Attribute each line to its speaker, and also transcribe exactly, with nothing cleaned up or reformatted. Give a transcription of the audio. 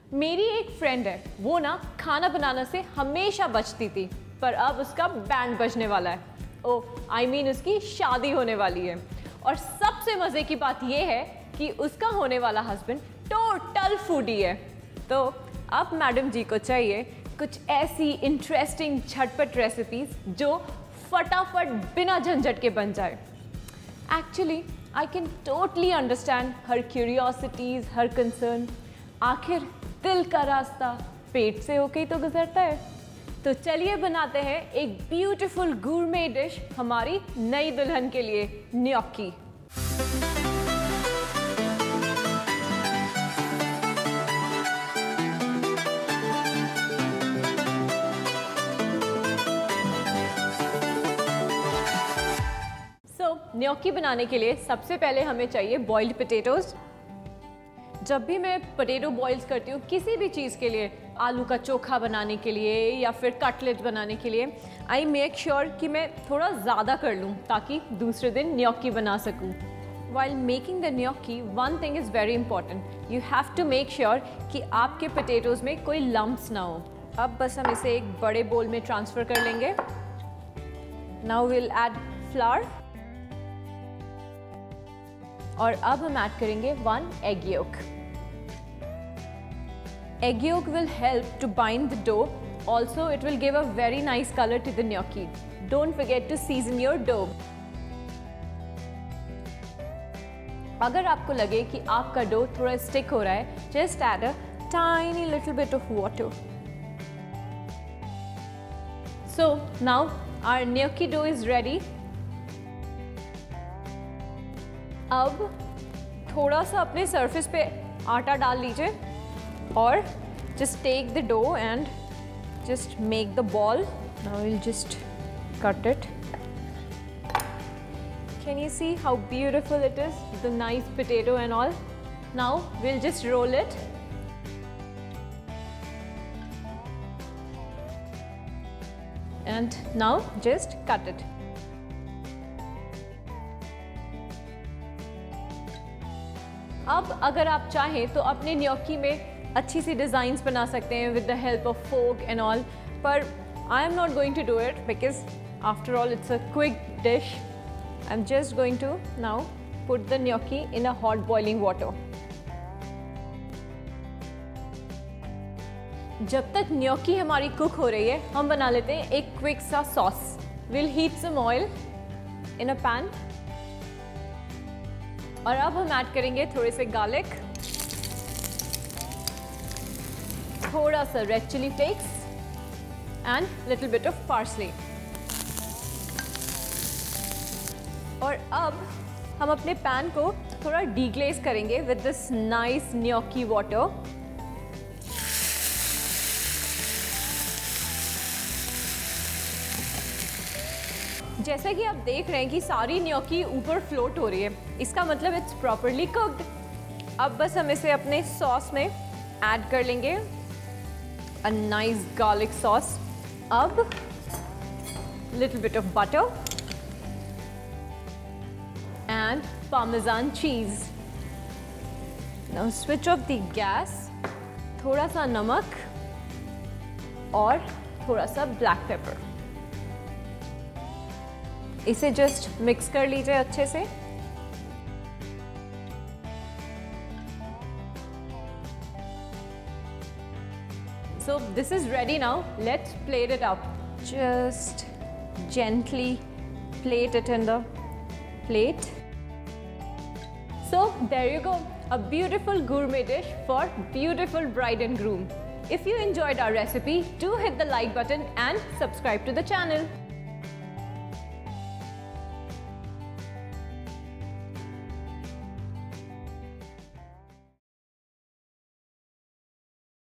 Speaker 1: मेरी एक फ्रेंड है, वो ना खाना बनाना से हमेशा बचती थी, पर अब उसका बैंड बजने वाला है। ओ आई मीन उसकी शादी होने वाली है। और सबसे मज़े की बात ये है कि उसका होने वाला हस्बैंड टोटल फूडी है। तो अब मैडम जी को चाहिए कुछ ऐसी इंटरेस्टिंग झटपट रेसिपीज जो फटाफट बिना झंझट के बन जाए। Actually I can totally understand her curiosities, her concern. आखिर दिल का रास्ता पेट से होके ही तो गुजरता है। तो चलिए बनाते हैं एक ब्यूटीफुल गूरमे डिश हमारी नई दुल्हन के लिए, न्योक्की। न्योक्की बनाने के लिए सबसे पहले हमें चाहिए बॉइल्ड पोटैटोज। जब भी मैं पोटैटो बॉइल्स करती हूँ किसी भी चीज़ के लिए, आलू का चोखा बनाने के लिए या फिर कटलेट बनाने के लिए, आई मेक श्योर कि मैं थोड़ा ज़्यादा कर लूँ ताकि दूसरे दिन न्योक्की बना सकूँ। While making the gnocchi one thing is very important, you have to make sure कि आपके पोटैटोज़ में कोई लम्प्स ना हो। अब बस हम इसे एक बड़े बोल में ट्रांसफ़र कर लेंगे। नाउ विल ऐड फ्लावर और अब हम ऐड करेंगे one egg yolk. Egg yolk will help to bind the dough, also it will give a very nice colour to the gnocchi. Don't forget to season your dough. अगर आपको लगे कि आपका dough थोड़ा स्टिक हो रहा है, just add a tiny little bit of water. So now our gnocchi dough is ready. अब थोड़ा सा अपने सरफेस पे आटा डाल लीजिए और just take the dough and just make the ball. Now will just cut it. Can you see how beautiful it is, the nice potato and all. Now will just roll it and now just cut it. अब अगर आप चाहें तो अपने न्योक्की में अच्छी सी designs बना सकते हैं with the help of fork and all, पर I am not going to do it because after all it's a quick dish. I am just going to now put the gnocchi in a hot boiling water. जब तक न्योक्की हमारी cook हो रही है, हम बना लेते हैं एक क्विक सा sauce. Will heat some oil in a pan और अब हम ऐड करेंगे थोड़े से गार्लिक, थोड़ा सा red chilli flakes and little bit of parsley. और अब हम अपने पैन को थोड़ा डीग्लेज करेंगे with this nice gnocchi water. जैसा कि आप देख रहे हैं कि सारी न्योक्की ऊपर फ्लोट हो रही है, इसका मतलब इट्स प्रॉपरली कुक्ड। अब बस हम इसे अपने सॉस में ऐड कर लेंगे, अ नाइस गार्लिक सॉस। अब little bit of butter and parmesan cheese. Now switch off the gas. थोड़ा सा नमक और थोड़ा सा ब्लैक पेपर। इसे जस्ट मिक्स कर लीजिए अच्छे से। So this is ready now. Let's plate it up. Just gently plate it in the plate. So there you go, a beautiful gourmet dish for beautiful bride and groom. If you enjoyed our recipe, do hit the like button and subscribe to the channel.